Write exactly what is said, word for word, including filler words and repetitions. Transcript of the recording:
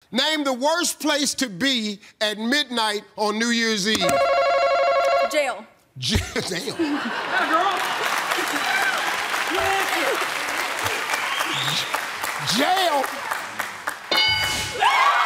Name the worst place to be at midnight on New Year's Eve. Jail. J Damn. Yeah, girl. Jail?